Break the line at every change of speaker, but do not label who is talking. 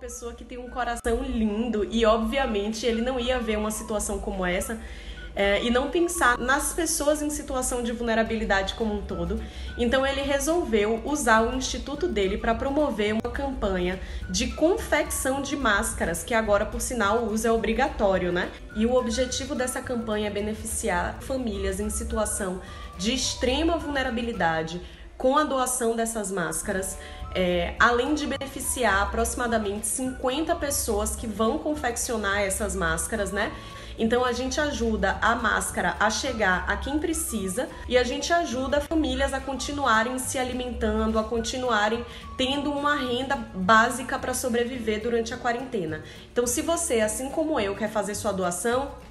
pessoa que tem um coração lindo e, obviamente, ele não ia ver uma situação como essa e não pensar nas pessoas em situação de vulnerabilidade como um todo. Então ele resolveu usar o instituto dele para promover uma campanha de confecção de máscaras, que agora, por sinal, o uso é obrigatório, né? E o objetivo dessa campanha é beneficiar famílias em situação de extrema vulnerabilidade com a doação dessas máscaras, além de beneficiar aproximadamente 50 pessoas que vão confeccionar essas máscaras, né? Então a gente ajuda a máscara a chegar a quem precisa e a gente ajuda famílias a continuarem se alimentando, a continuarem tendo uma renda básica para sobreviver durante a quarentena. Então, se você, assim como eu, quer fazer sua doação,